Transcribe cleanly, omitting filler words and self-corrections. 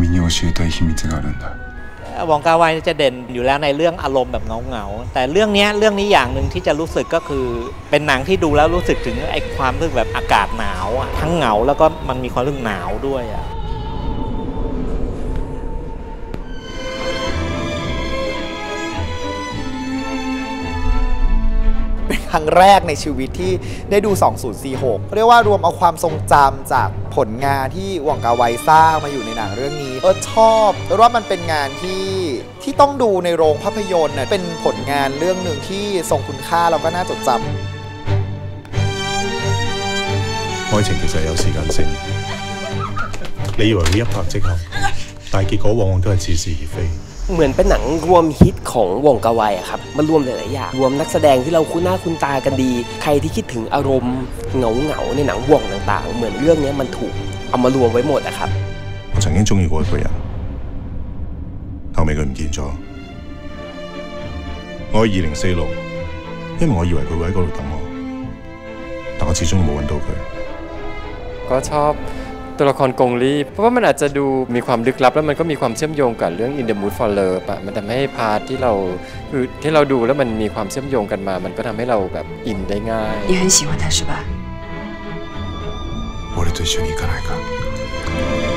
に教えたい秘密があるんだวองกาไวจะเด่นอยู่แล้วในเรื่องอารมณ์แบบเงาๆแต่เรื่องนี้อย่างหนึ่งที่จะรู้สึกก็คือเป็นหนังที่ดูแล้วรู้สึกถึงไอ้ความรู้สึกแบบอากาศหนาวทั้งเหงาแล้วก็มันมีความรู้สึกหนาวด้วยเป็นครั้งแรกในชีวิตที่ได้ดู 2046 เรียกว่ารวมเอาความทรงจำจากผลงานที่หว่องกาไวสร้างมาอยู่ในหนังเรื่องนี้ชอบว่ามันเป็นงานที่ต้องดูในโรงภาพยนตร์เป็นผลงานเรื่องหนึ่งที่ทรงคุณค่าแล้วก็น่าจดจำ愛情其實有時間性，你以為會一拍即合，但係結果往往都係似是而非。 เหมือนเป็นหนังรวมฮิตของวงกาไวอะครับมันรวมหลายๆอย่างรวมนักแสดงที่เราคุ้นหน้าคุ้นตากันดีใครที่คิดถึงอารมณ์เหงาในหนังวงต่างๆเหมือนเรื่องนี้มันถูกเอามารวมไว้หมดอะครับ我曾經中意過一個人，後尾佢唔見咗。我去2046，因為我以為佢會喺嗰度等我，但我始終冇揾到佢。 ก็ชอบตัวละครกงลี่เพราะว่ามันอาจจะดูมีความลึกลับแล้วมันก็มีความเชื่อมโยงกับเรื่อง In the Mood for Love มันทำให้พาร์ทที่เราดูแล้วมันมีความเชื่อมโยงกันมามันก็ทำให้เราแบบอินได้ง่าย你很喜欢他是吧？ 俺と一緒に行かないか